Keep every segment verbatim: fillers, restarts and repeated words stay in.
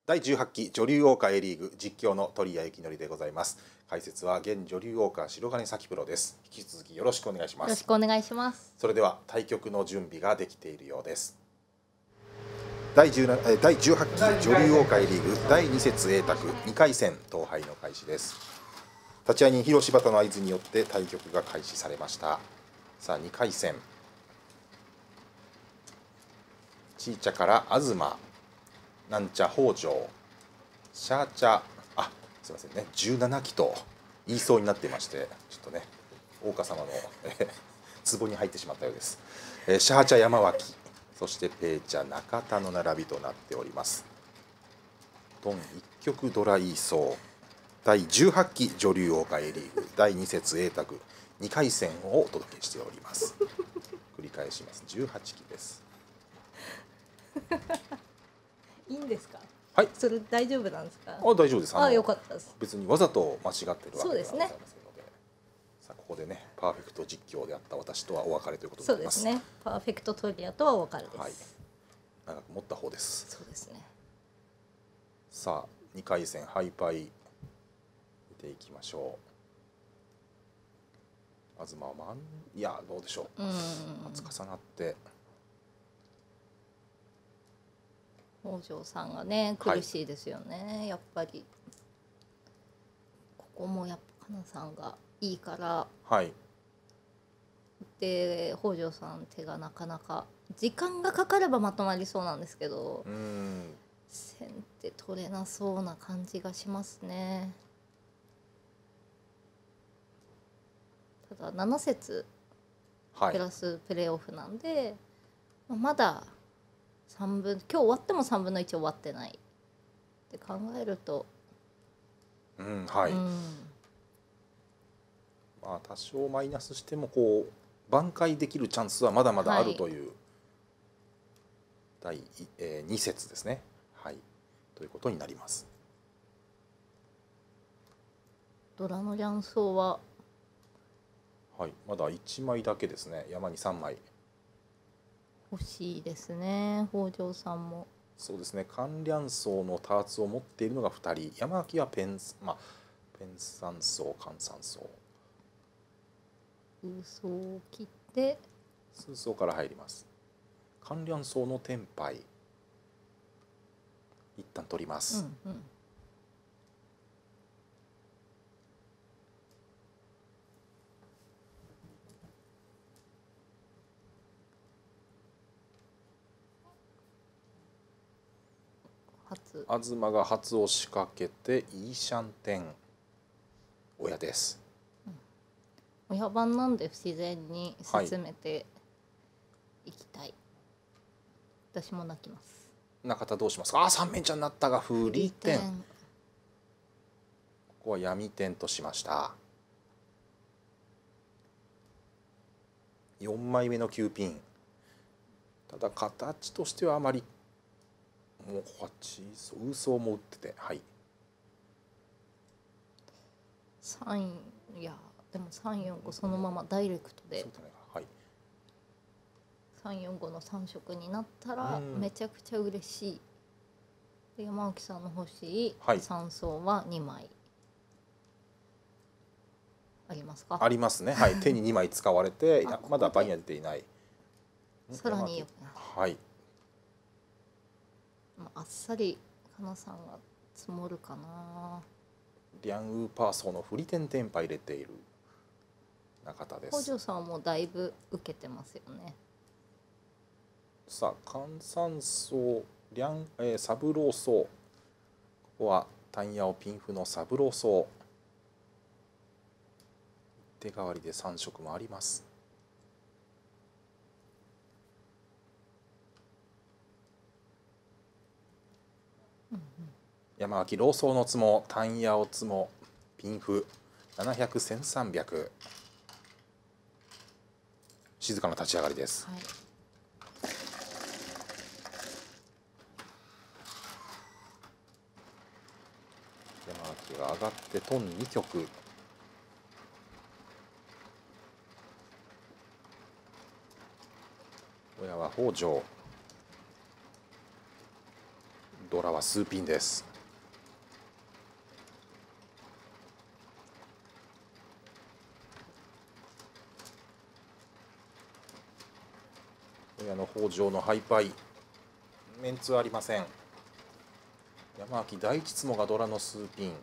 だいじゅうはちき女流桜花 A リーグ実況の鳥谷幸則でございます。解説は現女流桜花白金咲プロです。引き続きよろしくお願いします。 よろしくお願いします。 それでは対局の準備ができているようです。だいじゅうはちき女流桜花 A リーグだいに節 A 卓にかい戦統廃の開始です。立ち会い人広柴田の合図によって対局が開始されました。さあにかい戦、ちいちゃから東、なんちゃ北条、シャーチャ、あ、すいませんね、じゅうななきと言いそうになっていまして、ちょっとね、大岡様の壺に入ってしまったようです。えー、シャーチャ山脇、そしてペーチャ中田の並びとなっております。トン一局ドライソー、だいじゅうはちき女流桜花 A リーグだいに節 A 卓にかい戦をお届けしております。繰り返します。じゅうはちきです。 いいんですか。 はい。 それ大丈夫なんですか。 あ、大丈夫です。あ、 あ、よかったです。 別にわざと間違ってるわけではございませんので。 そうですね。 さあここでね、パーフェクト実況であった私とはお別れということにそなります。 うですね。パーフェクトトリアとはお別れです。 はい。長く持った方です。 そうですね。 さあにかい戦ハイパイ見ていきましょう。東はまんいやどうでしょう。初重なって。 北条さんがね苦しいですよね、はい、やっぱりここもやっぱかなさんがいいから、 はい、 で北条さん手がなかなか時間がかかればまとまりそうなんですけど、 うん、 先手取れなそうな感じがしますね。ただなな節プラスプレーオフなんで、はい、まださんぶん今日終わってもさんぶんのいち終わってないって考えると、 うんはい、うん、まあ多少マイナスしてもこう挽回できるチャンスはまだまだあるという、はい、だい、えー、に節ですね、はい、ということになります。 ドラの雀荘は、 はい、まだいちまいだけですね。山にさんまい欲しいですね、北条さんも。 そうですね、関連層のターツを持っているのがふたり、山脇はペン、まあ、ペンサン層、関山層。 空想を切って数層から入ります。関連層のテンパイ一旦取ります。うんうん、東が初を仕掛けてイーシャンテン親です、 うん、親番なんで不自然に進めていきたい、はい、私も泣きます。 中田どうしますか。あ、三面茶になったが不利点、ここは闇点としました。よんまいめのきゅうピン、ただ形としてはあまりもうはちウソも打ってて、はい。 さんいやでもさんよんごそのままダイレクトで、 はい、 さんよんごのさん色になったらめちゃくちゃ嬉しい。で山脇さんの欲しいさん層はにまいありますか。 ありますね、はい。手ににまい使われてまだ場には出ていない。 さらによくなる。 はい。 あっさりかなさんが積もるかな。 リャンウーパーソーのフリテンテンパ入れている中田です。 北条さんもだいぶ受けてますよね。 さあ関山荘リャン、えー、サブロー荘、ここはタンヤオピンフのサブロー荘、手代わりでさん色もあります。山脇老僧のつも、単ヤオつも、ピンフななひゃく、せんさんびゃく、静かな立ち上がりです。はい、山脇が上がってトンに局、親は北条、 ドラは数ピンです。親の北条のハイパイ、メンツはありません。山脇第一つもがドラの数ピン。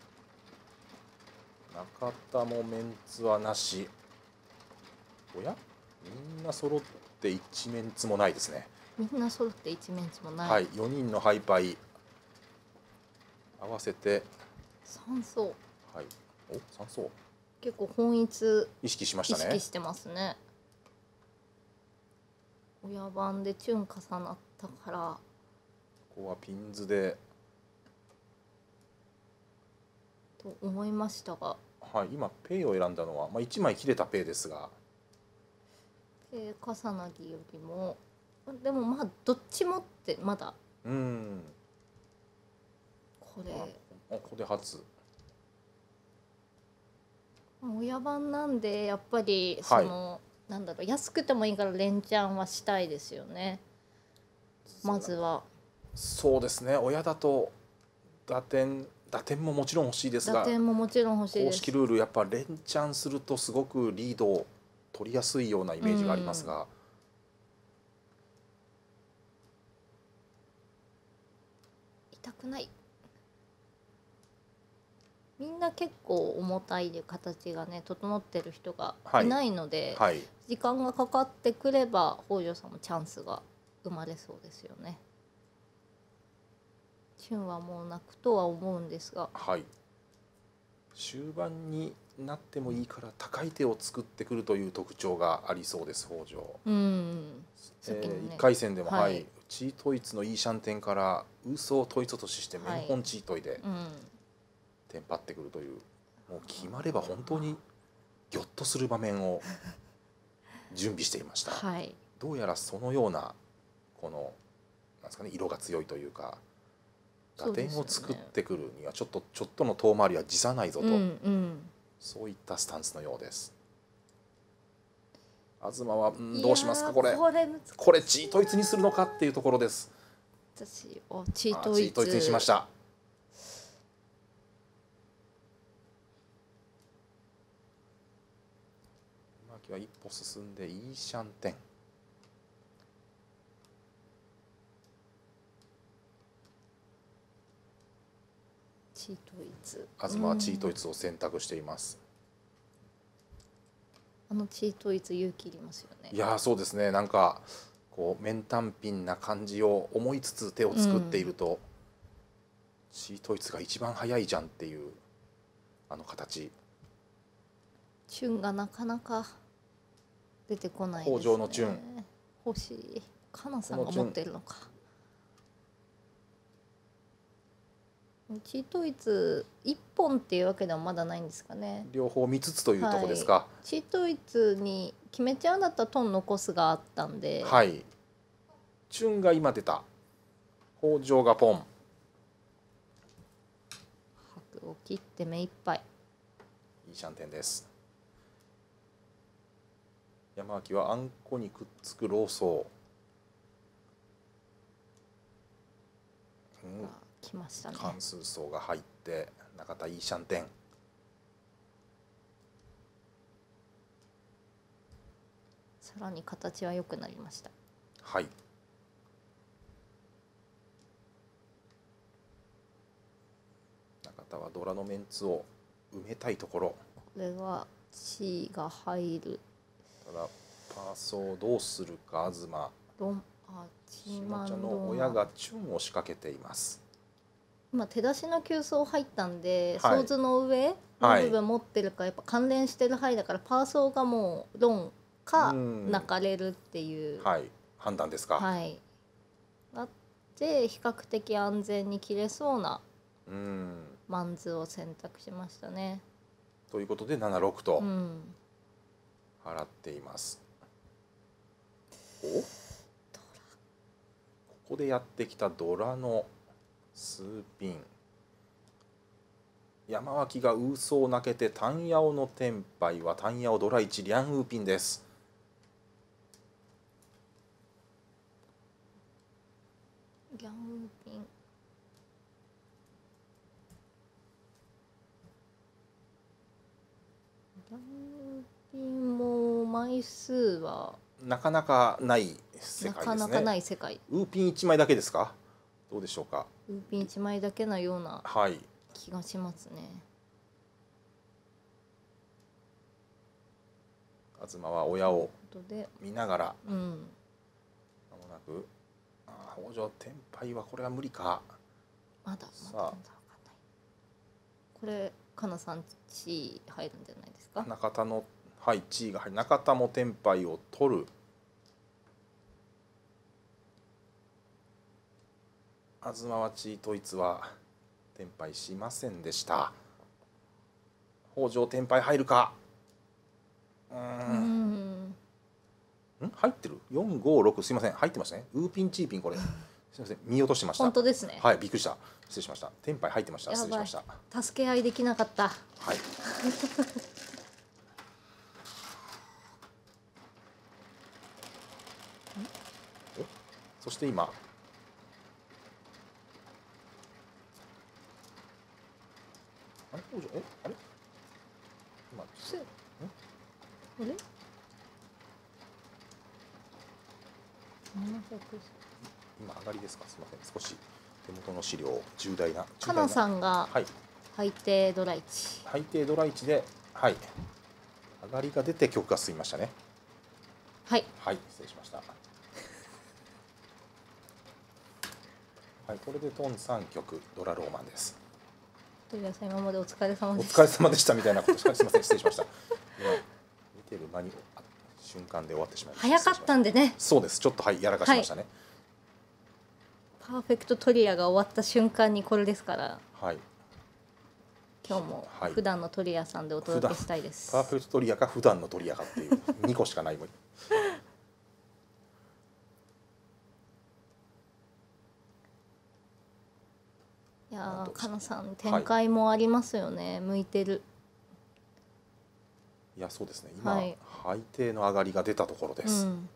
中田もメンツはなし。おや、みんな揃って一メンツもないですね。 みんな揃って一メンツもない。 はい、よにんのハイパイ合わせて三層。 はい、お、三層。 結構本一意識しましたね。 意識してますね。親番でチュン重なったから。ここはピンズで。 と思いましたが。 はい、今ペイを選んだのは、まあ、いちまい切れたペイですが。 ペイ重なぎよりも。でもまあどっちもってまだ。 うん。 これ。 ここで初。 親番なんでやっぱりその、はい、なんだろう、安くてもいいから連チャンはしたいですよね。まずは。 そうですね。親だと打点打点ももちろん欲しいですが。 打点ももちろん欲しいです。 公式ルールやっぱ連チャンするとすごくリードを取りやすいようなイメージがありますが。うん、 痛くない。みんな結構重たい形がね整ってる人がいないので、はいはい、時間がかかってくれば北条さんもチャンスが生まれそうですよね。旬はもう泣くとは思うんですが、 はい、終盤になってもいいから高い手を作ってくるという特徴がありそうです北条。うん、えーね、いっかい戦でも、はいはい、チートイツのいいシャンテンからウソをトイツとしてメンホンチートイで、はい、うんテンパってくるという、もう決まれば本当にギョッとする場面を準備していました。はい、どうやらそのようなこのなんですかね、色が強いというか打点を作ってくるにはちょっとちょっとの遠回りは辞さないぞと、うんうん、そういったスタンスのようです。東は、うん、どうしますかこれ。これこれチートイツにするのかっていうところです。 私おチートイツ、 チートイツにしました。は一歩進んでいいシャンテン。 チートイツ。 東はチートイツを選択しています。 あのチートイツ勇気いりますよね。 いやそうですね。なんかこう面単品な感じを思いつつ手を作っていると、うん、チートイツが一番早いじゃんっていうあの形。 チュンがなかなか出てこないですね。 北条のチュン欲しい。かなさんが持ってるのか。チートイツいっぽんっていうわけではまだないんですかね。 両方見つつというところですか。はい、 チートイツに決めちゃうんだったらトン残すがあったんで。 はい。チュンが今出た。北条がポン。 白を切って目いっぱい。 いいシャンテンです。山脇はあんこにくっつくローソー、うん、来ましたね。 関数層が入って中田いいシャンテン。 さらに形は良くなりました。 はい。中田はドラのメンツを埋めたいところ。これは地が入る。 ただパーソーをどうするか東。 ロンあチ下茶の親がチュンを仕掛けています。 今手出しの急走入ったんで、はい、ソーズの上の部分持ってるかやっぱ関連してる範囲だからパーソーがもうロンか泣かれるっていう、 はい、判断ですか。 はい。あって比較的安全に切れそうなマンズを選択しましたね。 ということでななろくと。うん払っています。おここでやってきたドラの数ピン。山脇がウーソを投げてタンヤオのテンパイはタンヤオドラいちリャンウーピンです。 リャンウーピン単品も枚数はなかなかない世な界ですね。 かなかない世界。 ウーピンいちまいだけですか？どうでしょうか？ ウーピンいちまいだけのようなはい気がしますね。 東は親をということで、 見ながらうん、 まもなく、あー北条天敗はこれは無理か。 まだまださあ全然わかんない。これかなさんち入るんじゃないですか？ 中田のはい地位が入り、中田も天敗を取る。東は地位統一は天敗しませんでした。北条天敗入るか。うーうんん、 ん入ってるよんごろく、すいません、入ってましたね。ウーピンチーピン、これすいません、見落としてました。 本当ですね。 はい、びっくりした。失礼しました。天敗入ってました。 やばい失礼しました。 助け合いできなかった。 はい。お、そして今あれ北条、えあれ今せんあれななひゃく今上がりですか。すみません、少し手元の資料重大な重か大ななさんがはい、 海底ドライチ。 海底ドライチで、はい、上がりが出て曲が進みましたね。 はい、 はい、失礼しました。はい、これでトンさん曲ドラローマンです。 鳥谷さん今までお疲れ様おです。 疲れ様でしたみたいなことしかすみません、失礼しました。今見てる間にあ瞬間で終わってしまいました。 早かったんでね。 そうです、ちょっとはいやらかしましたね。 パーフェクトトリアが終わった瞬間にこれですから、 はい、 今日もはい普段のトリアさんでお届けしたいです。 パーフェクトトリアか普段のトリアかっていうにこしかないもん。 いやー、かなさん展開もありますよね。向いてる。 いや、そうですね。今、 はい海底の上がりが出たところでうす。 ん。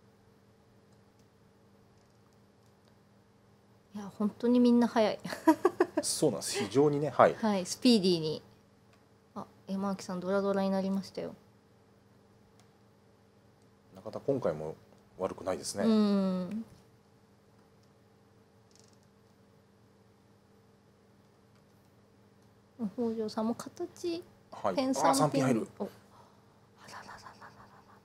いや本当にみんな早い。 そうなんです。非常にね、はい。 はい、スピーディーに。あ、山脇さんドラドラになりましたよ。 中田今回も悪くないですね。 うん。北条さんも形はい。 ペンあー、さんピン入る。 おあらららららららら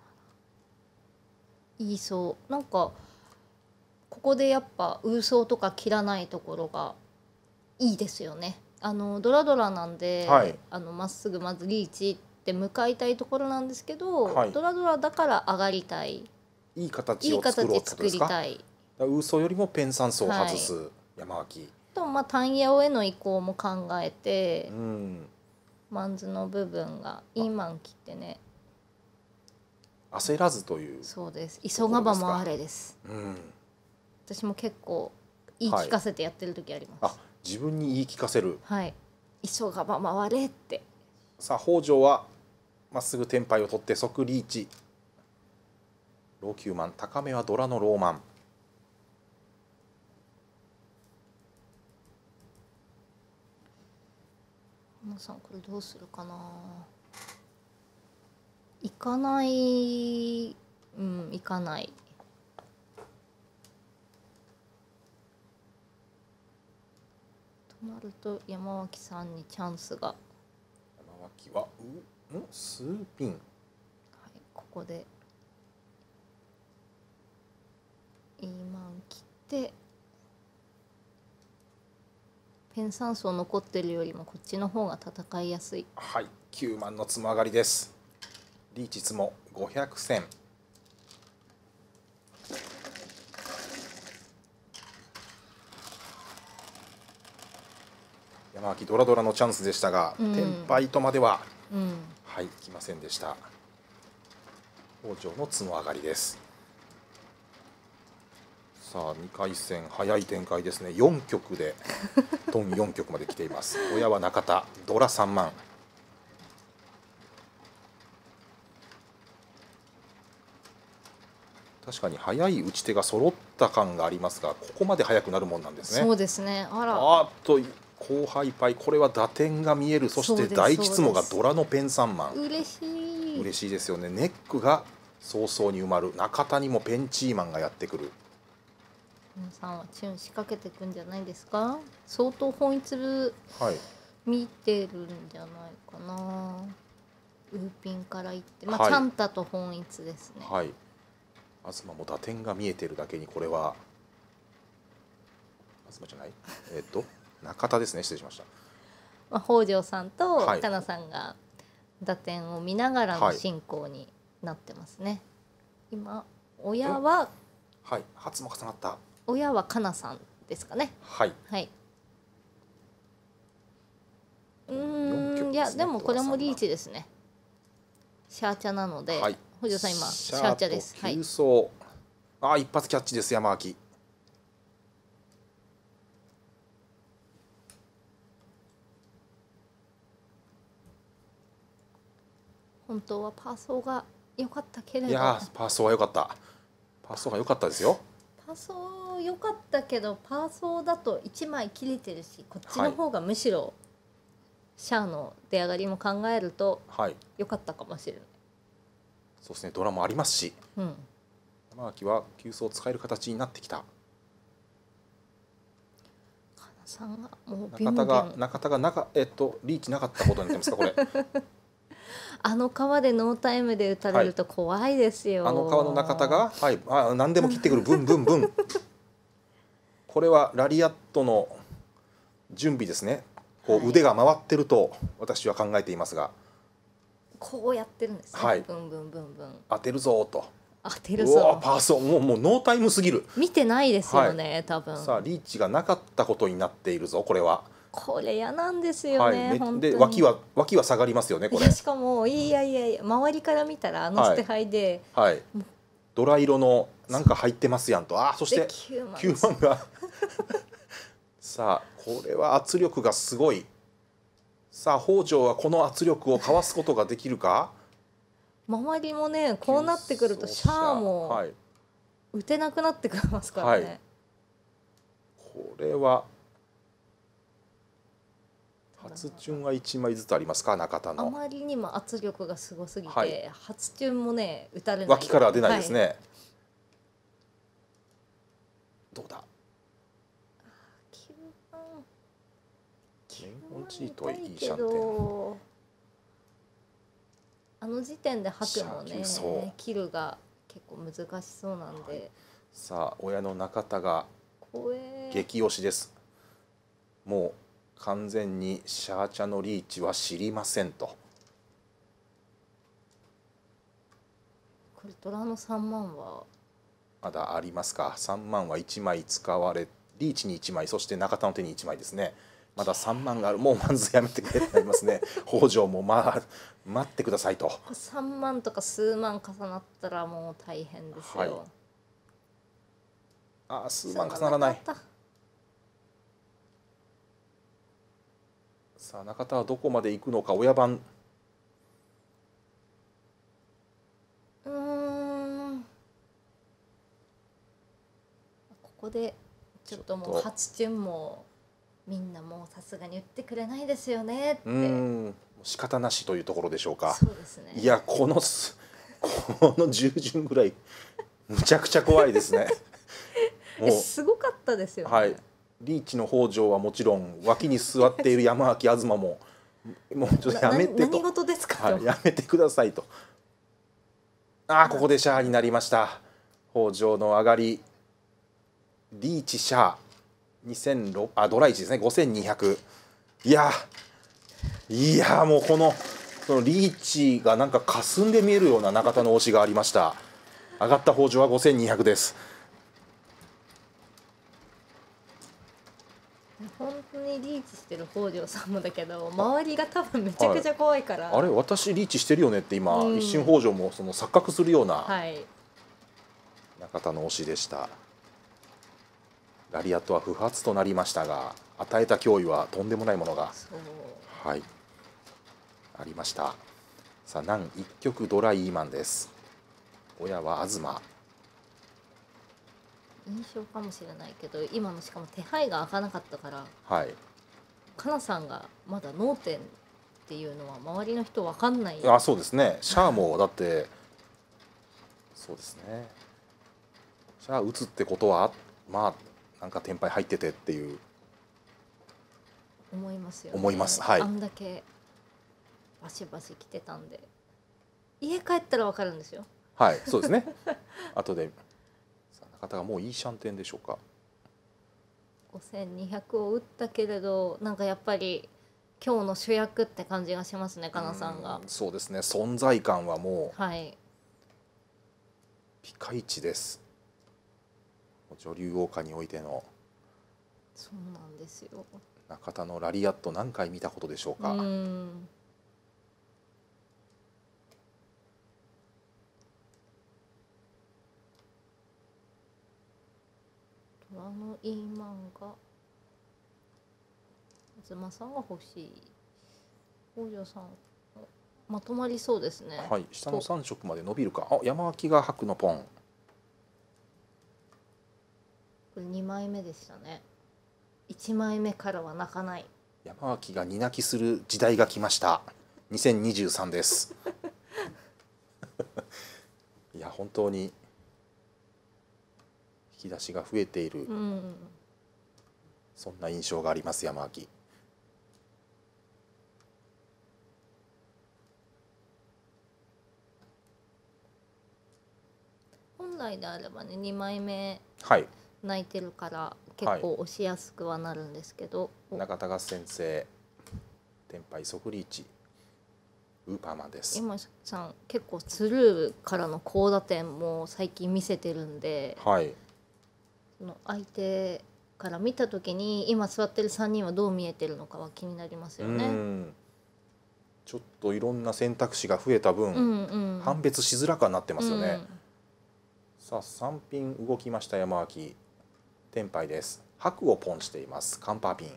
いいそうなんかここでやっぱウーソーとか切らないところがいいですよね。あのドラドラなんで、 はいあのまっすぐまずリーチって向かいたいところなんですけど、 はいドラドラだから上がりたい、 いい形いいを作ろう形ってこと作ですか。 りたいだからウーソよりもペン酸素を外す山脇。 と、まあ単ヤオへの移行も考えてう、ん。 マンズの部分がイーマン切ってね。 焦らずという。 そうです。急がば回れです。 うん。 私も結構言い聞かせてやってる時あります。 あ、自分に言い聞かせる。 はい。急がば回れって。 さあ北条はまっすぐテンパイを取って即リーチ。ローキューマン、高めはドラのローマン。 皆さんこれどうするかな。行かない、うん行かない。となると山脇さんにチャンスが。 山脇はう、ん、スーピン。 はい、ここでイーマン切ってペン酸素残ってるよりもこっちの方が戦いやすい。 はい、きゅうまんのつも上がりです。リーチつもごひゃくせん。山脇ドラドラのチャンスでしたが、 うんテンパイとまでは、 うんはい来ませんでした。北条のつも上がりです。さあにかい戦早い展開ですね。よん局でトンよん局まで来ています。親は中田、ドラさんまん。確かに早い打ち手が揃った感がありますが、ここまで早くなるもんなんですね。 そうですね。あらあーっと後輩パイ、これは打点が見える。そしてそうです第一つもがそうですドラのペン三万。 嬉しい。 嬉しいですよね。ネックが早々に埋まる。中田にもペンチーマンがやってくる。 皆さんはチュン仕掛けていくんじゃないですか。相当本一部はい。 見てるんじゃないかな。ウーピンからいって、まあ、 はいチャンタと本一ですね。 はい。東も打点が見えてるだけに、これは東じゃない、えっと中田ですね。失礼しました。 まあ、北条さんとはいかなさんが打点を見ながらの進行になってますね。今親ははい。初も重なった。 親はかなさんですかね。 はい。 はい。う四ーん、 曲いやですねでもこれもリーチですね。シャーチャなので、 はい。 北条さん今シャーチャです。はい。 急走。ああ、一発キャッチです。山脇。 本当はパーソーが良かったけれど。 いやー、パーソーは良かった。パーソーが良かったですよ。 パーソー良かったけど、パーソーだといちまい切れてるし、こっちの方がむしろシャアの出上がりも考えるとはい。 良かったかもしれない。 そうですね。ドラもありますし、 うん。 山脇は急走を使える形になってきた。 かなさんがもうビュンビ中田がュン中田がなかえっとリーチなかったことになってますかこれ。 あの川でノータイムで打たれると怖いですよ。 あの川の中田が、はい、あ何でも切ってくる。ブンブンブン。これはラリアットの準備ですね。こはいう腕が回ってると私は考えていますが、 こうやってるんですね。 はいブンブンブンブン当てるぞと。 当てるうわぞ。 パーソーもうもうノータイムすぎる。 見てないですよね、多分。 さあリーチがなかったことになっているぞこれは。 これ嫌なんですよね、 はいめ本当に。 で脇は脇は下がりますよねこれいや。しかもいやいやいや、周りから見たらあの捨て牌で、 はい。ドラ色のなんか入ってますやんと。あそしでてきゅうまんきゅうまんがさあこれは圧力がすごい。さあ北条はこの圧力をかわすことができるか。 周りもね、こうなってくるとシャアもはい、 打てなくなってくれますからね、 はいこれは初チュンはいちまいずつありますか中田あの。 まりにも圧力がすごすぎて、 はい初チュンもね打たれない。 脇からは出ないですね、 はい、 どうだ。 きゅうまんメインオンチートいいけシャンテン。 ど、あの時点で吐くのね、 シャーキューキルが結構難しそうなんで、 はいさあ親の中田が怖え。 激推しです。もう完全にシャーチャのリーチは知りませんと。 これドラのさんまんはまだありますか。さんまんはいちまい使われ、リーチにいちまい、そして中田の手にいちまいですね。まださんまんがある。もうまずやめてくれってなりますね。北条も、まあ、待ってくださいと。 さんまんとか数万重なったらもう大変ですよ、 はいあー数万重ならない。 かった。 さあ中田はどこまで行くのか。親番うーんここでちょっともうちょっと初チュンもみんなもうさすがに言ってくれないですよねって。 うーん仕方なしというところでしょうか。 そうですね。 いやこのすこのじゅう巡ぐらいむちゃくちゃ怖いですね。もえうすごかったですよね。 はいリーチの北条はもちろん、脇に座っている山脇東ももうちょっとやめてと。 な何事ですかと、 はい、やめてくださいと。ああここでシャアになりました。北条の上がりリーチシャアにせんろくあドラいちですねごせんにひゃく。いやいやもうこのそのリーチがなんか霞んで見えるような中田の押しがありました。上がった北条はごせんにひゃくです。 本当にリーチしてる北条さんもだけど、周りが多分めちゃくちゃ怖いから、 あれ私リーチしてるよねって今、 うん一瞬北条もその錯覚するようなはい中田の押しでした。ラリアットは不発となりましたが、与えた脅威はとんでもないものが、 そうはい、ありました。さあ南一局ドライーマンです。親は東。 印象かもしれないけど、今のしかも手配が開かなかったからはいかなさんがまだ脳天っていうのは周りの人わかんない。 あ、そうですね。シャアもだってそうですね。シャア打つってことはまあなんかテンパイ入っててっていう思いますよね。 思います。はい。 あんだけバシバシ来てたんで、家帰ったらわかるんですよ。 はい、そうですね。後でさあ中田がもういいシャンテンでしょうか。 ごせんにひゃくを打ったけれど、なんかやっぱり今日の主役って感じがしますね、かなさんが。 うん、そうですね。存在感はもうはいピカイチです。女流王家においてのそうなんですよ。 中田のラリアット何回見たことでしょうか。 うん。虎のイーマンが東さんが欲しい。北条さんまとまりそうですね。 はい、下のさん色まで伸びるか。あ、山脇が白のポン。 これにまいめでしたね。いちまいめからは泣かない。 山脇が荷泣きする時代が来ました。にせんにじゅうさんです。いや本当に引き出しが増えている、 うん、 そんな印象があります山脇。 本来であればねにまいめはい、 泣いてるから結構押しやすくはなるんですけど、 中田合先生天杯ソフリーチウーパーマンです。 今さん結構スルーからの高打点も最近見せてるんで、 はい、 その相手から見た時に今座ってるさんにんはどう見えてるのかは気になりますよね。 うん、ちょっといろんな選択肢が増えた分、 うんうん、 判別しづらくなってますよね。 うん、 さあさんピン動きました山脇。天杯です。白をポンしています。カンパーピン。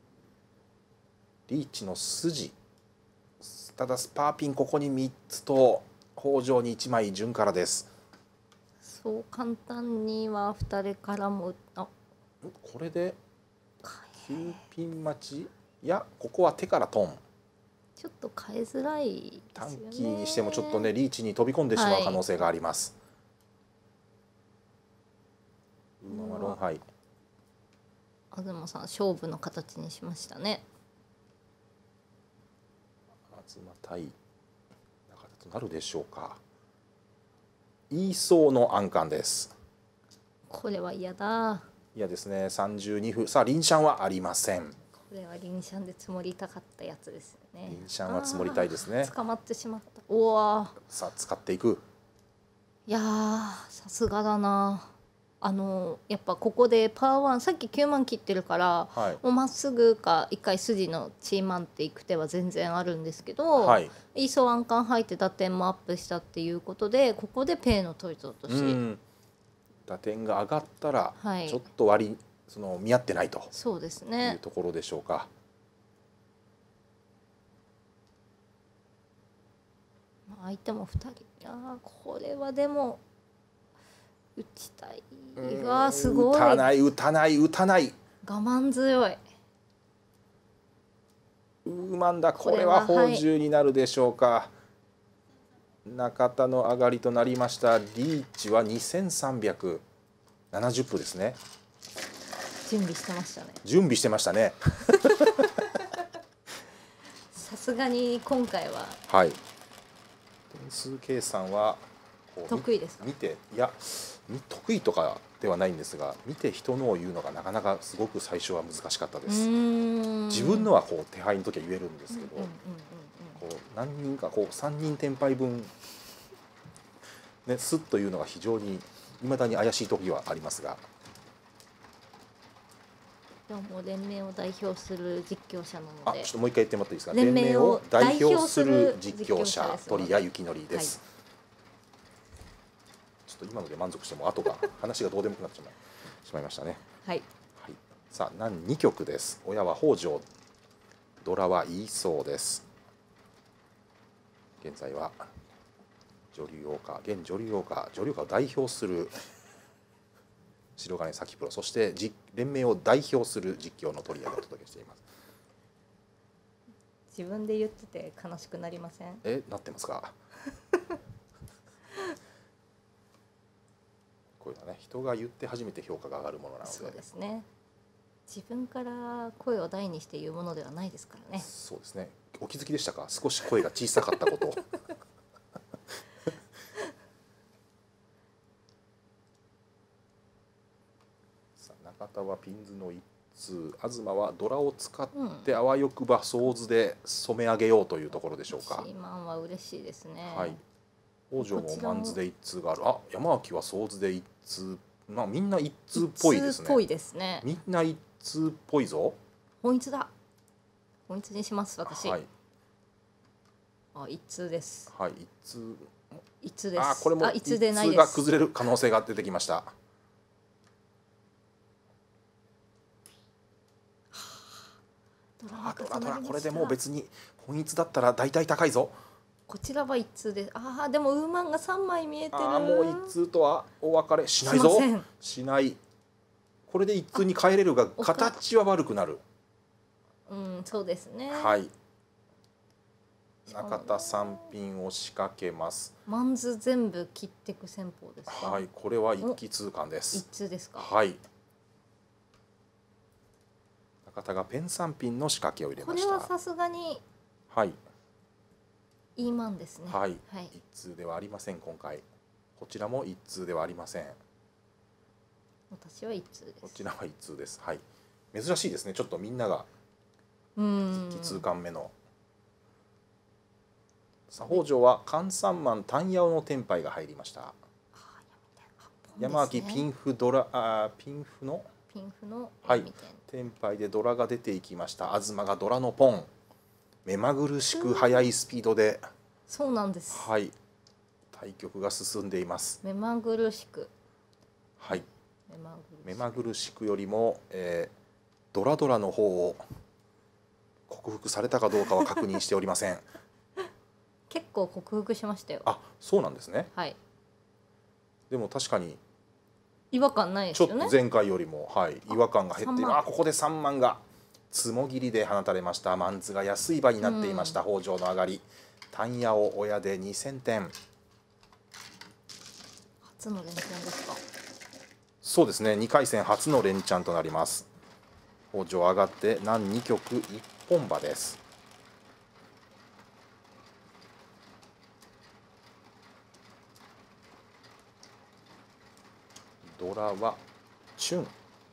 リーチの筋。ただスパーピンここにみっつと北条にいちまい順からです。 そう簡単にはふたりからもあこれできゅうピン待ち。いやここは手からトン。 ちょっと変えづらいですよね。 短期にしてもちょっとねリーチに飛び込んでしまう可能性があります。ウーマンはロンハイ。 東さん勝負の形にしましたね。 東対中田となるでしょうか。言いそうの暗冠です。 これは嫌だ。 嫌ですね。さんじゅうにふ。さあリンシャンはありません。 これはリンシャンで積もりたかったやつですよね。 リンシャンは積もりたいですね。 捕まってしまった。おわ。 さあ使っていく。 いやーさすがだな。あのやっぱここでパーワンさっききゅうまん切ってるから、 はい、 もうまっすぐか一回筋のチーマンっていく手は全然あるんですけど、 はい、 イーソー暗冠入って打点もアップしたっていうことでここでペイのトイゾとし、うん、 打点が上がったら、 はい、 ちょっと割りその見合ってないとそうですねいうところでしょうか。 相手もふたり。あこれはでも打ちたい。わすごい。 打たない打たない打たない。 我慢強い。 ウーマンだ。これは宝珠になるでしょうか。はい、中田の上がりとなりました。リーチはにせんさんびゃくななじゅっぷですね。 準備してましたね。 準備してましたね。 さすがに今回は。 はい。点数計算は得意ですか。 見ていや得意とかではないんですが、見て人のを言うのがなかなかすごく最初は難しかったです。自分のはこう手配の時は言えるんですけど、こう何人かこうさんにん天配分ねすっというのが非常に未だに怪しい時はありますが。 でももう連盟を代表する実況者なので。 あ、ちょっともう一回言ってもらっていいですか。連盟を代表する実況者鳥谷幸則です。はい、ちょっと今ので満足しても後が話がどうでもよくなってしまいましたね。 はい。 はい、さあ南に局です。親は北条、ドラはイーソーです。現在は女流王家、現女流王家、女流王家を代表する白金咲プロ、そして連盟を代表する実況の鳥谷でお届けしています。 自分で言ってて悲しくなりません？ え、なってますか？こういうのはね、人が言って初めて評価が上がるものなので。 そうですね。自分から声を大にして言うものではないですからね。 そうですね。お気づきでしたか？少し声が小さかったこと。さあ、中田はピンズの一通、東はドラを使ってあわよくばソーズで染め上げようというところでしょうか。 いちまんは嬉しいですね。 はい。北条もマンズで一通がある。あ、山脇はソーズで一通。まあみんな一通っぽいですね。 一通っぽいですね。 みんな一通っぽいぞ。 本一だ。本一にします私。 はい。 あ、一通です。 はい、一通。 一通です。 あ、これも一通でないです。 が崩れる可能性が出てきました。あ、ドラドラ、これでもう別に本一だったら大体高いぞ。 こちらは一通です。ああ、でもウーマンが三枚見えてる。 ああ、もう一通とはお別れしないぞ。 しません。 しない。これで一通に変えれるが形は悪くなる。 うん、そうですね。 はい。中田三品を仕掛けます。 マンズ全部切っていく戦法ですか。 はい、これは一気通貫です。 一通ですか。 はい。中田がペン三品の仕掛けを入れました。 これはさすがに。 はい。 いいマンですね。 はい。はい、一通ではありません今回。こちらも一通ではありません。 私は一通です。 こちらは一通です。はい。珍しいですね。ちょっとみんなが一気通貫目の。さあ北条は関三万単ヤオのテンパイが入りました。山脇ピンフドラあピンフのピンフのはいテンパイでドラが出ていきました。東がドラのポン。目まぐるしく速いスピードで、 そうなんです。 はい、対局が進んでいます。 目まぐるしく、 はい、 目まぐるしく、 目まぐるしくよりも、えー、ドラドラの方を克服されたかどうかは確認しておりません。 結構克服しましたよ。 あ、そうなんですね。 はい。 でも確かに違和感ないですよね。 ちょっと前回よりも、はい、違和感が減っている。あ、ここでさんまんがつもぎりで放たれました。マンズが安い場になっていました。北条の上がり単ヤオ親でにせんてん。 初の連チャンですか。 そうですね、にかい戦初の連チャンとなります。北条上がって南に局一本馬です。ドラはチュン。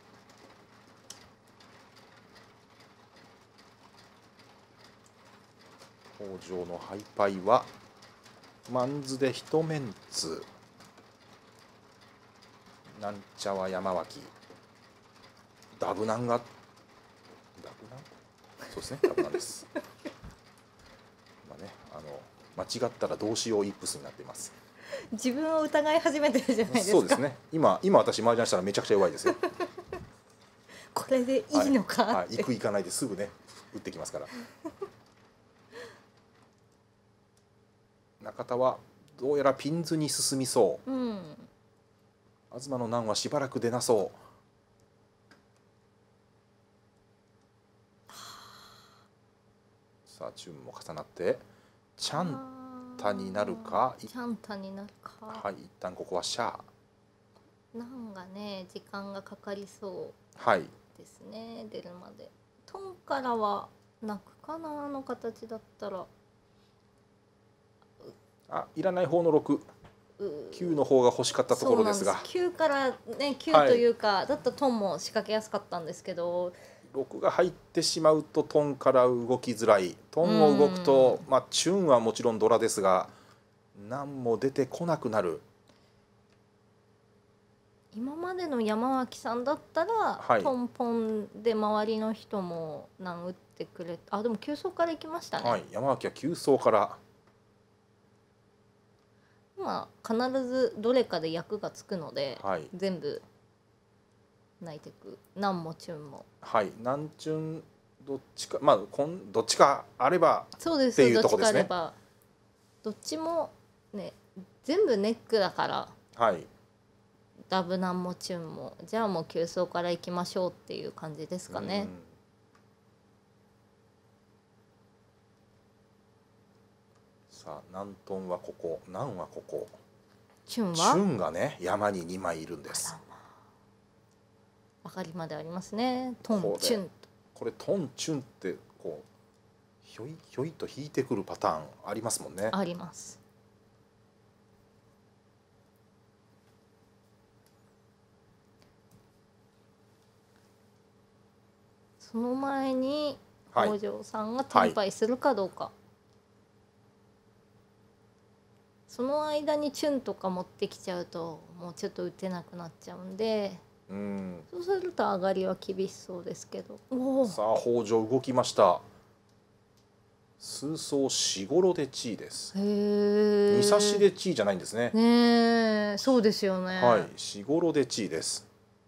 北条のハイパイはマンズで一メンツ。なんちゃは山脇。ダブナンがダブナンそうですね、ダブナンです。まあね、あの間違ったらどうしようイップスになっています。 自分を疑い始めてるじゃないですか。 そうですね。今今私麻雀したらめちゃくちゃ弱いですよ。 これでいいのか、 はいはい、行く行かないですぐね打ってきますから。中田はどうやらピンズに進みそう。うん、東の難はしばらく出なそう。さあチューンも重なってチャンタになるか。 チャンタになるか。 はい、一旦ここはシャー。 難がね時間がかかりそうはいですね、はい、出るまで。トンからは泣くかな、あの形だったら。 あ、いらない方のろく、きゅうの方が欲しかったところですが、 きゅうからねきゅうというか、はい、だったらトンも仕掛けやすかったんですけど、 ろくが入ってしまうとトンから動きづらい。トンを動くと、まあ、チュンはもちろんドラですが何も出てこなくなる。 今までの山脇さんだったら、はい、トンポンで周りの人も何打ってくれ、あでも急走から行きましたね。 はい、山脇は急走から。 まあ必ずどれかで役がつくので、はい、全部泣いていく。南もチュンも。はい、 南チュンどっちか、まあこんどっちかあればっていうところですね。どっちかあれば。 どっちもね全部ネックだから。はい。ダブナンもチュンもじゃあもう急走から行きましょうっていう感じですかね。 さあ南東はここ、南はここ。 チュンはチュンがね山ににまいいるんです。 明かりまでありますね。トンこれチュン。 これトンチュンってこうひょいひょいと引いてくるパターンありますもんね。 あります。その前にはい北条さんが転敗するかどうか、その間にチュンとか持ってきちゃうともうちょっと打てなくなっちゃうんで、 うん、 そうすると上がりは厳しそうですけど。おお、 さあ北条動きました。数層四五郎で地位です。 へえ。 二差しで地位じゃないんですね。 ねえ、そうですよね。 はい、四五郎で地位です。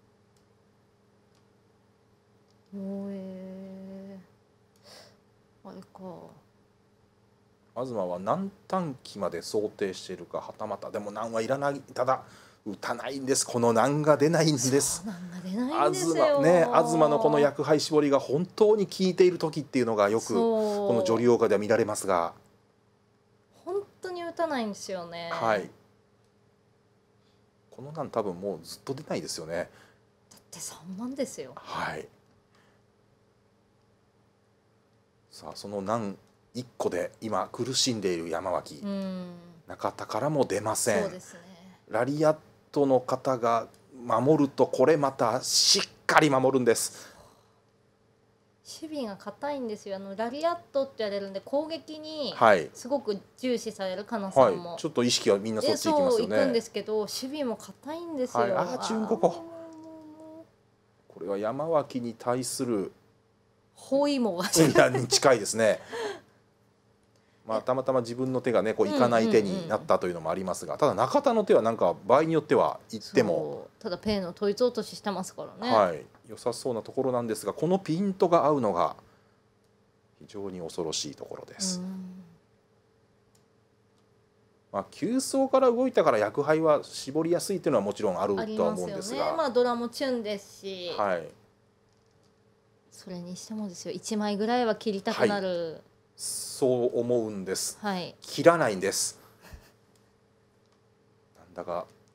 おえー、あれか。 東は何短期まで想定しているか、はたまたでも難はいらない、ただ打たないんです。この難が出ないんです。 難が出ないんですよ東ね、東のこの薬杯絞りが本当に効いている時っていうのがよくこの女流王家では見られますが、 本当に打たないんですよね。 はい、この難多分もうずっと出ないですよね。 だってさんまんですよ。 はい。さあその難いっこで今苦しんでいる山脇、うん、中田からも出ません。 そうですね。 ラリアットの方が守るとこれまたしっかり守るんです。 守備が硬いんですよ。あのラリアットって言われるんで攻撃にすごく重視されるかなさんも、 はい、ちょっと意識はみんなそっち行きますよね。 そう行くんですけど守備も硬いんですよ。はい、 ああチュンこここれは山脇に対する包囲網がに近いですね。まあ、たまたま自分の手がねこういかない手になったというのもありますが、ただ中田の手はなんか場合によっては言ってもただペンの統一落とししてますからね。 はい、良さそうなところなんですが、このピントが合うのが非常に恐ろしいところです。まあ急走から動いたから薬杯は絞りやすいというのはもちろんあるとは思うんですが、 ありますよね。まあドラもチュンですし、 はい、それにしてもですよいちまいぐらいは切りたくなる、はい、 そう思うんです、 はい、 切らないんです。なんだか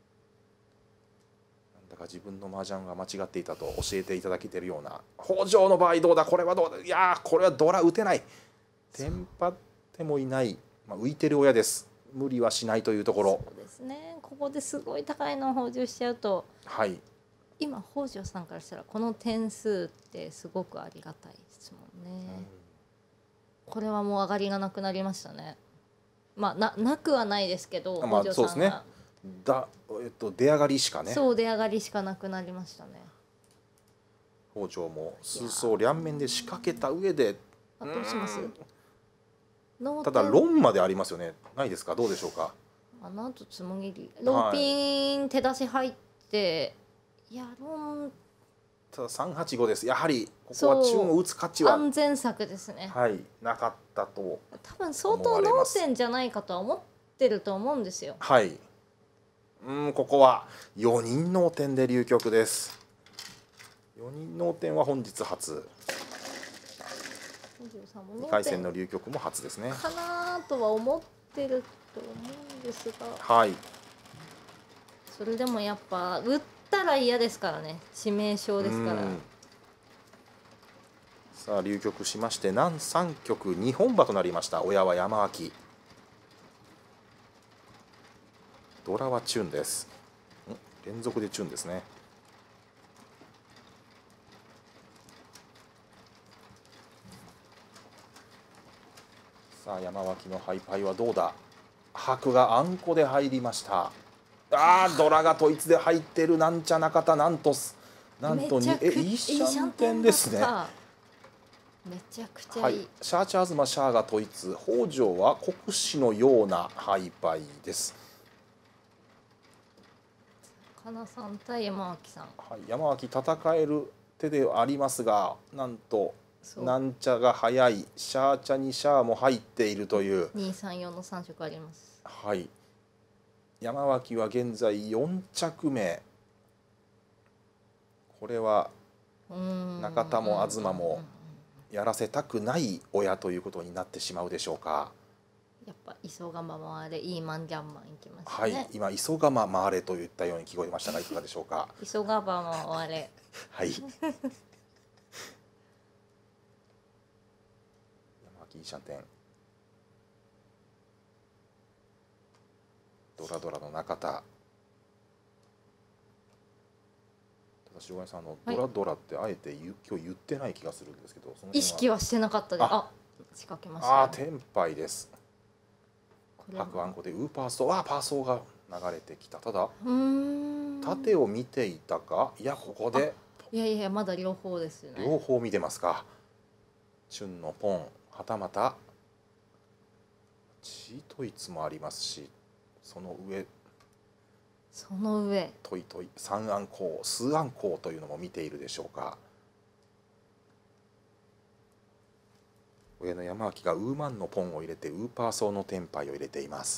なんだか自分の麻雀が間違っていたと教えていただけているような。北条の場合どうだ、これはどうだ、いやーこれはドラ打てない、テンパってもいない、まあ、浮いてる親です。無理はしないというところ。 そうですね。ここですごい高いのを北条しちゃうと、 はい、 今北条さんからしたらこの点数ってすごくありがたいですもんね、うん、これはもう上がりがなくなりましたね。まあ な, なくはないですけど、 まあ、そうですね。だ、えっと、出上がりしかね。 そう出上がりしかなくなりましたね。 北条も数層両面で仕掛けた上で、 あどうします？ ただロンまでありますよね。ないですか、どうでしょうか。 あの後つもぎりロンピン手出し入って、はい、いやロンたださんはちごです。やはりここはチュンを打つ価値は安全策ですね。 はい、なかったと多分相当ノーセンじゃないかとは思ってると思うんですよ。 はい、うんここはよにん脳天で流局です。よにん脳天は本日初、にかい戦の流局も初ですね。 かなとは思ってると思うんですが、 はい、 それでもやっぱ打ったら嫌ですからね、致命傷ですから。 さあ流局しまして南さん局にほん馬となりました。親は山脇、ドラはチュンです。連続でチュンですね。さあ山脇のハイパイはどうだ。白があんこで入りました。あードラが統一で入ってる。なんちゃ中田、なんとなんとにえいいシャンテンですね。 めちゃくちゃいい、 はい、シャーチャーズマシャーが統一、北条は国士のようなハイパイです。 かなさん対山脇さん、 はい、山脇戦える手ではありますが、なんとなんちゃが早い、シャーチャにシャーも入っているというにさんよんのさん色あります。 はい、山脇は現在よん着目。これは中田も東もやらせたくない親ということになってしまうでしょうか。 やっぱ急がば回れいいマンギャンマンいきましたはね。 い、今急がま回れと言ったように聞こえましたがいかがでしょうか。 急がば回れ。 はい。山脇いいシャンテン。ドラドラの中田。ただ塩谷さんあの、 はい、 ドラドラってあえて言今日言ってない気がするんですけど、その意識はしてなかったです。あ、仕掛けました、ね。 ああ、テンパイです。白あんこでウーパーソー、あーパーソーが流れてきた。ただ縦を見ていたか、いやここでいやいやまだ両方ですよね。 両方見てますか。チュンのポン、はたまたチートイツもありますし、その上その上トイトイ三アンコウ、数アンコウというのも見ているでしょうか。上の山脇がウーマンのポンを入れてウーパーソーのテンパイを入れています。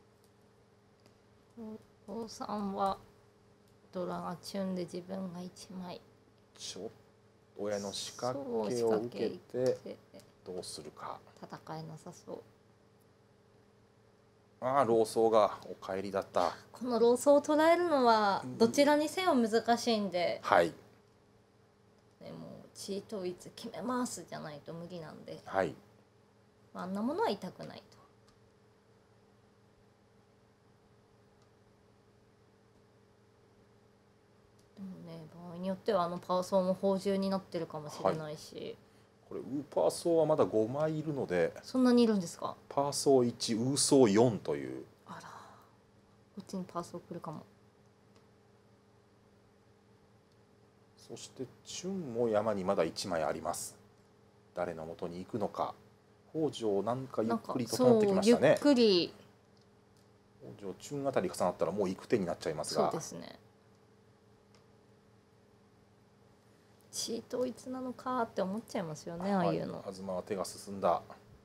おさんはドラがチュンで自分がいちまい。 ちょっと親の仕掛けを受けてどうするか。 戦えなさそう。 ああ老僧がお帰りだった。 この老僧を捉えるのはどちらにせよ難しいんで、 はい、 でもチートイツ決めますじゃないと無理なんで、 はい、 あんなものは痛くないと。でもね場合によってはあのパーソーも宝珠になってるかもしれないし、はい、 これウーパーソーはまだごまいいるので。 そんなにいるんですか。 パーソーいち、ウーソーよんという。 あら、こっちにパーソー来るかも。 そしてチュンも山にまだいちまいあります。誰の元に行くのか。北条なんかゆっくりと通ってきましたね。 ゆっくり北条チュンあたり重なったらもう行く手になっちゃいますが。 そうですね。チートイツなのかって思っちゃいますよね、はい、ああいうの。 東は手が進んだ。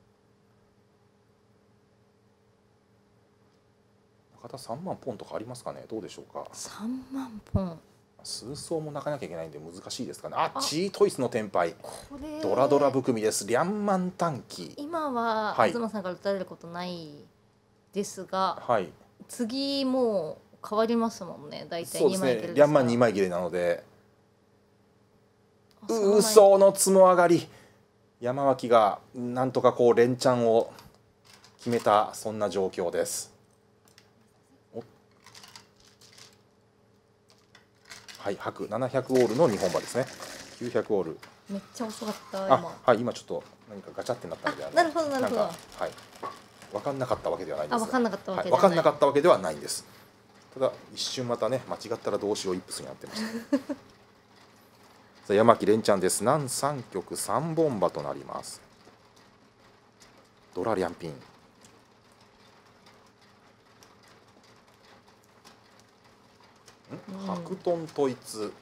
中田さんまんポンとかありますかね。どうでしょうか。 さんまんポン。 数層も泣かなきゃいけないんで難しいですかね。あ、チートイツのテンパイ。 これドラドラ含みです。リャンマン短期。 今は、はい、東さんから打たれることないですが、はい、次もう変わりますもんね。大体にまい切れですから。そうですね。 リャンマンにまい切れなので。うそのつも上がり。山脇がなんとかこう連チャンを決めたそんな状況です。はい、白ななひゃくオールのにほん馬ですね。きゅうひゃくオール。 めっちゃ遅かった今。あ、はい、今ちょっと何かガチャってなったので。 なるほどなるほど。はい。 分かんなかったわけではないんですが。 あ、分かんなかったわけではない。分かんなかったわけではないんです。ただ一瞬またね間違ったらどうしようイップスになってました。さあ山木連チャンです。南さん局さんぼん馬となります。ドラリャンピン。白トン統一。きゅう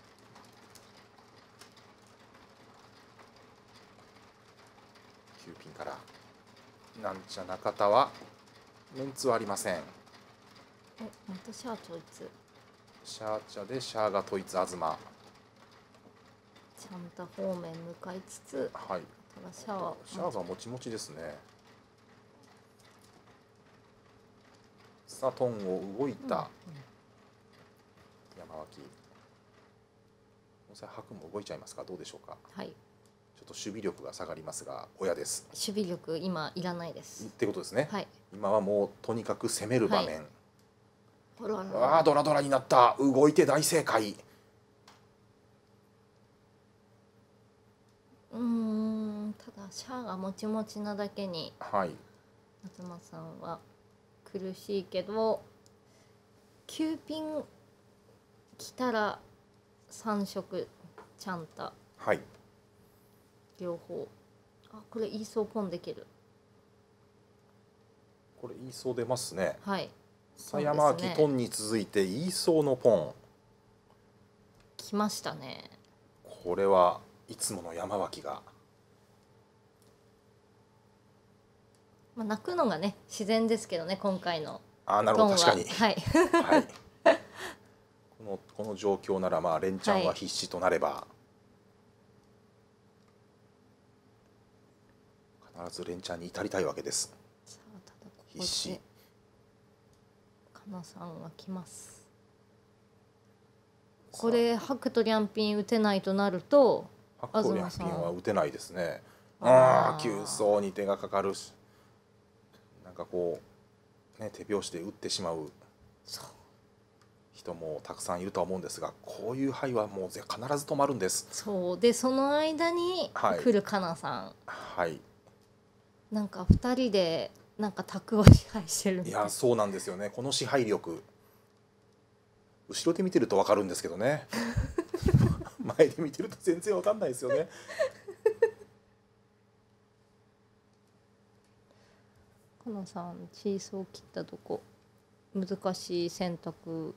ピンからなんちゃ中田はメンツはありません。 え、またシャー統一。 シャーチャでシャーが統一東。 ちゃんと方面向かいつつ、 はい。 ただシャーはシャーがもちもちですね。さあトンを動いた。うんうん、山脇。白も動いちゃいますか。どうでしょうか。 はい。 ちょっと守備力が下がりますが親です。 守備力今いらないです。 ってことですね。 はい。 今はもうとにかく攻める場面。 はい、 ああドラドラになった。動いて大正解。 うーん、ただシャアがもちもちなだけに、 はい、 東さんは苦しいけどきゅうピン来たらさん色ちゃんと、 はい、 両方。あ、これイーソーポンできる。 これイーソー出ますね。 はい。 さあ山脇トンに続いてイーソーのポン来ましたね。 これはいつもの山脇が、 まあ、泣くのがね自然ですけどね今回の。 あ、なるほど、確かに。 はい、 はい、このこの状況ならまあ連チャンは必至となれば、はい、必ず連チャンに至りたいわけです。 さあ石。 かなさんが来ます。これ白とリャンピン打てないとなると白とリャンピンは打てないですね。ああ急走に手がかかるし、なんかこうね手拍子で打ってしまう人もたくさんいるとは思うんですが、こういう牌はもう必ず止まるんです。 そうで、その間に来るかなさん、 はい、 なんかふたりでなんか卓を支配してるみたい。 いやそうなんですよね。この支配力後ろで見てると分かるんですけどね前で見てると全然分かんないですよねかなさんチーソー切ったとこ難しい選択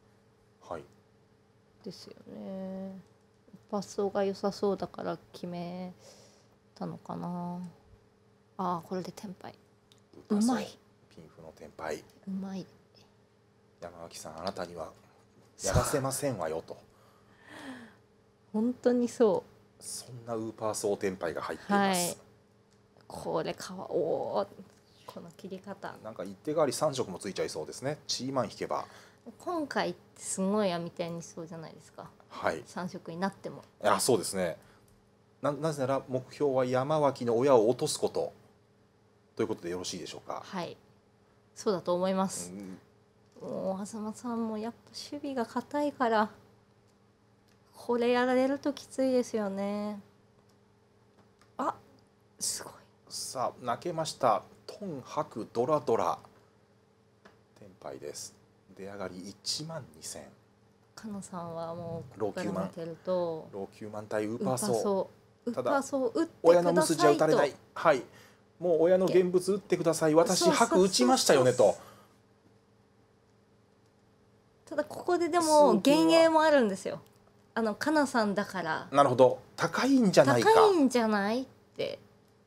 ですよね。パスソが良さそうだから決めたのかな。ああこれでテンパイうまい。 ピンフのテンパイうまい。 山脇さん、あなたにはやらせませんわよと。 本当にそう。 そんなウーパーソーテンパイが入っています。はい、 これかわおおこの切り方。 なんか一手代わりさん色もついちゃいそうですね。チーマン引けば。 今回ってすごい網点にそうじゃないですか。 はい。 さん色になっても。 いやそうですね。ななぜなら目標は山脇の親を落とすことということでよろしいでしょうか。 はい。そうだと思います。うん、もう東さんもやっぱ守備が硬いからこれやられるときついですよね。あすごい。 さあ泣けました。トン白ドラドラテンパイです。出上がりいちまんにせん。 かのさんはもう老朽マン老朽マン対ウーパーソー。 ただ親の無筋は打たれない。はい。もう親の現物打ってください。私白打ちましたよねと。 ただここででも幻影もあるんですよ。あのかなさんだから。 なるほど。高いんじゃないか。 高いんじゃないって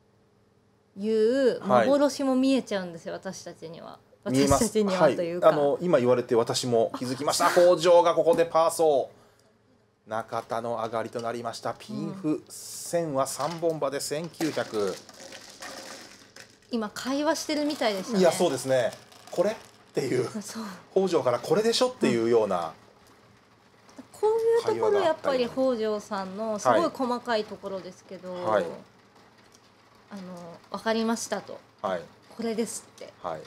いう幻も見えちゃうんですよ、はい、私たちには。私たちにはというか、 はい、あの今言われて私も気づきました。北条がここでパーソー。中田の上がりとなりました。ピンフせんはさんぼん馬でせんきゅうひゃく。 今会話してるみたいでしたね。 いやそうですね。これっていう北条からこれでしょっていうような、うん、 こういうところやっぱり北条さんのすごい細かいところですけど、はい、あの分かりましたと、はい、これですって、はい、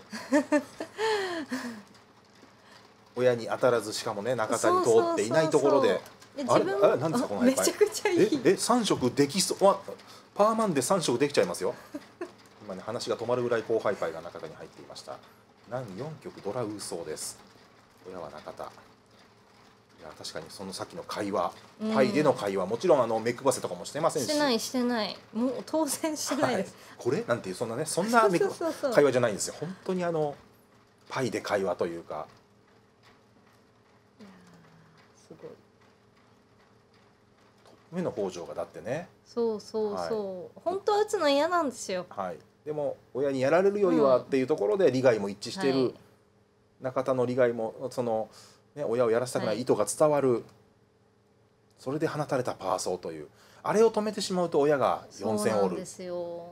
親に当たらずしかもね中田に通っていないところで。 自分あれ何ですかこのめちゃくちゃいい。 ええさん色できそう。パーマンでさん色できちゃいますよ。今ね話が止まるぐらい高ハイパイが中田に入っていました。南よん局ドラウーソーです。親は中田。いや確かにそのさっきの会話、うん、パイでの会話もちろんあの目配せとかもしてませんし。 してないしてない。もう当然してないです。 はい、これなんていうそんなねそんな目会話じゃないんですよ。本当にあのパイで会話というか。いやすごい。目の北条がだってね。 そうそうそう、はい、本当は打つの嫌なんですよ。 はい。でも親にやられるよりはっていうところで利害も一致している、うんはい、中田の利害もその、ね、親をやらせたくない意図が伝わる、はい、それで放たれたパーソーというあれを止めてしまうと親がよんせんおる。そうなんですよ。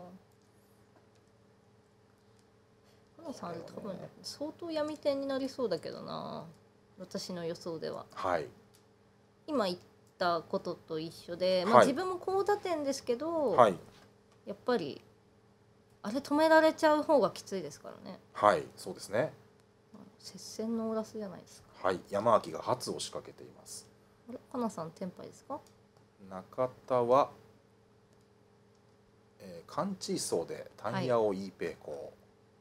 花さん多分相当闇点になりそうだけどな私の予想では。はい。今言ったことと一緒で、まあ、自分も高打点ですけど、はい、やっぱりあれ止められちゃう方がきついですからね。 はいそうですね。 接戦のオーラスじゃないですか。 はい山脇が初を仕掛けています。 あれかなさんテンパイですか。 中田は、えー、カンチーソーでタンヤオイーペイコ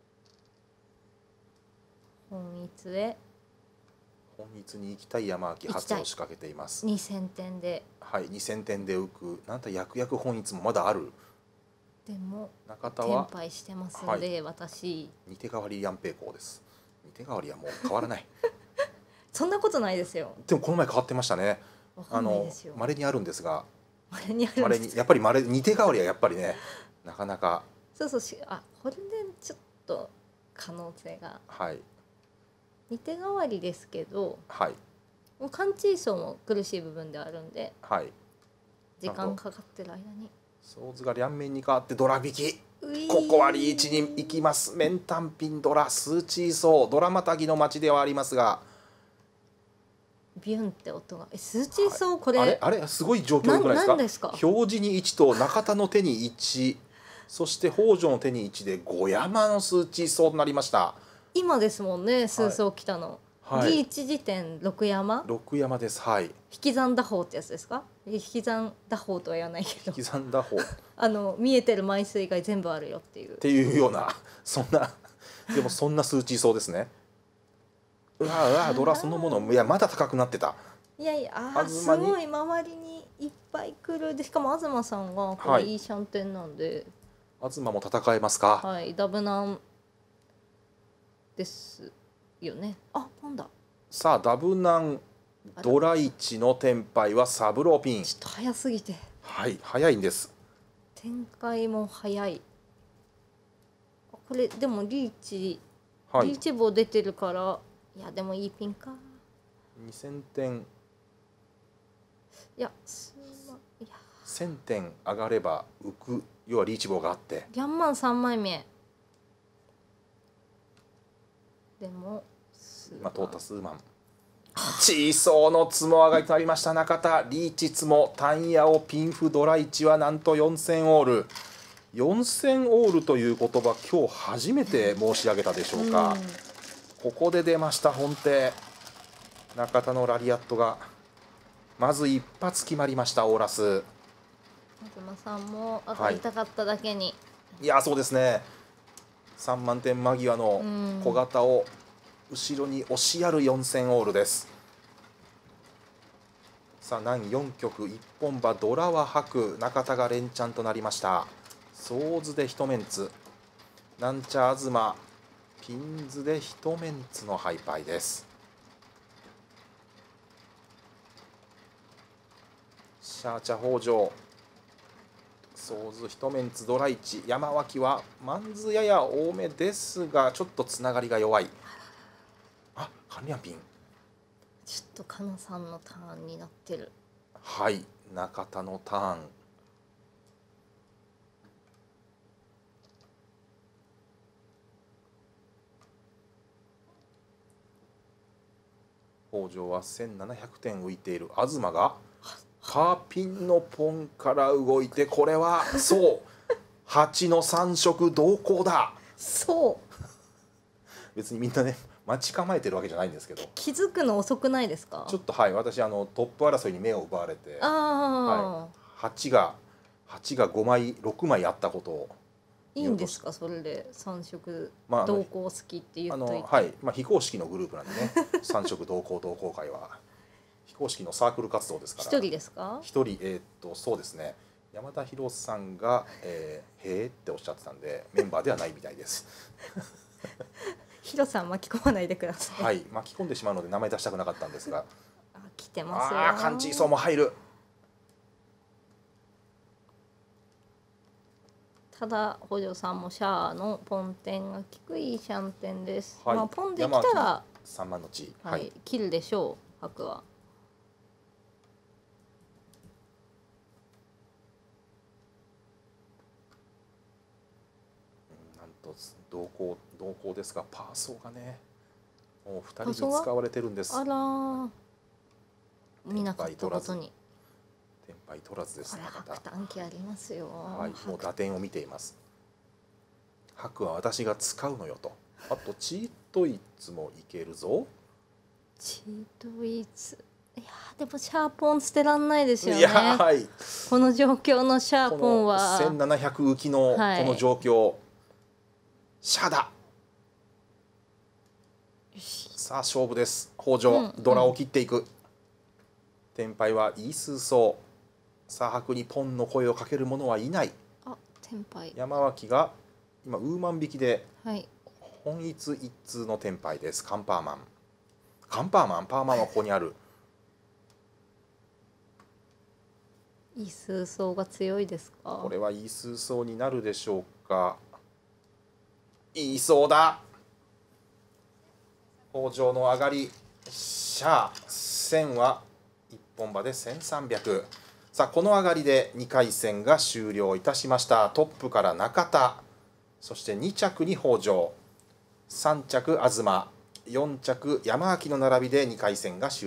ー、はい、本一へ本一に行きたい山脇初を仕掛けています。 にせんてんではいにせんてんで浮くなんと薬薬本一もまだある。 でも中田はテンパイしてますので、はい、私に手代わりヤンペイコーです。に手代わりはもう変わらないそんなことないですよ。 でもこの前変わってましたね。あの稀にあるんですが稀にあるんですやっぱり稀に手代わりはやっぱりねなかなかそうそうしあこれでちょっと可能性がはいに手代わりですけど、はい、もうカンチーソーも苦しい部分であるんで、はい、時間かかってる間にソーズが両面に変わってドラ引き。 うここはリーチに行きます。メンタンピンドラスーチーソードラマタギの街ではありますが、 ビュンって音がえスーチーソーこれ、 あれあれすごい状況よくないですか。 何ですか。 表示にいちと中田の手にいち、そして北条の手にいちで五山のスーチーソーとなりました。 今ですもんね、数層来たの。 はい、 リーチ時点六山。 六山です。はい。 引き算打法ってやつですか。引き算打法とは言わないけど。 引き算打法。 あの見えてる枚数以外全部あるよっていう。 っていうようなそんなでもそんな数値そうですね。うわうわドラそのものいやまだ高くなってた。 いやいやあーすごい周りにいっぱい来るでしかも東さんがこれいいシャンテンなんで、 はい、東も戦えますか。 はいダブナンですよね。あなんだ。 さあダブナンドライチのテンパイはサブローピン。 ちょっと早すぎて。 はい早いんです。 展開も早い。これでもリーチ、はい、リーチ棒出てるからいやでもいいピンか。 にせんてん。 いやすまいやせんてん上がれば浮く要はリーチ棒があってギャンマンさんまいめでも今通った数万チーソーのつも上がりとなりました。中田リーチつもタンヤオピンフドライチはなんとよんせんオール。よんせんオールという言葉今日初めて申し上げたでしょうか。うん、ここで出ました本手中田のラリアットがまず一発決まりました。オーラス東さんも当たりたかっただけに、はい、 いやそうですね。さんまんてん間際の小型を後ろに押しやるよんせんオールです。さあ難よん局一本馬ドラは白中田が連チャンとなりました。ソーズで一メンツなんちゃ東ピンズで一メンツのハイパイです。シャーチャ北条ソーズ一メンツドライチ山脇はマンズやや多めですがちょっとつながりが弱い。あカンリャンピンちょっとカナさんのターンになってる。 はい中田のターン。北条はせんななひゃくてん浮いている。東がカーピンのポンから動いてこれはそうはちのさん色同行だ。 そう別にみんなね待ち構えてるわけじゃないんですけど気づくの遅くないですか。 ちょっとはい私あのトップ争いに目を奪われてあ、 はい、はちがはちがごまいろくまいあったことをいいんですかそれでさん色同行好きって言っといて、 あのはい、まあ、非公式のグループなんでねさん色同行同好会は非公式のサークル活動ですから。 一人ですか。 一人えー、っとそうですね山田博さんが、えー、へーっておっしゃってたんでメンバーではないみたいですヒロさん巻き込まないでください。 はい巻き込んでしまうので名前出したくなかったんですがあ来てますよ。 ああカンチーソーも入る。 ただ北条さんもシャアのポンテンが低いシャンテンです、 はい、 まあポンできたらさんまんの地、 はいはい、切るでしょう白は。 なんと同行同行ですがパーソーがねもうふたりに使われてるんです。 あら見なかったことにテンパイ取らずですね。 また白短期ありますよ。 はいもう打点を見ています。白は私が使うのよと。あとチートイツもいけるぞ。 チートイツいやでもシャーポン捨てらんないですよね。 いや、はい、 この状況のシャーポンはせんななひゃく浮きのこの状況、はい、シャだ。さあ勝負です。北条、うん、ドラを切っていく。テンパイはイースーソー。さあ白にポンの声をかける者はいない。 あテンパイ山脇が今ウーマン引きで、 はい、 本一一通のテンパイです。カンパーマンカンパーマンパーマンはここにある。 イースーソーが強いですか。 これはイースーソーになるでしょうか。いいそうだ。北条の上がりシャーせんはいっぽん馬でせんさんびゃく。さあこの上がりでにかい戦が終了いたしました。トップから中田そしてに着に北条、さん着東、よん着山脇の並びでにかい戦が終了。